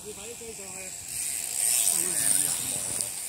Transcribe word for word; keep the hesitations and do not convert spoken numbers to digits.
你快啲追上去。好靚啊！呢個項目。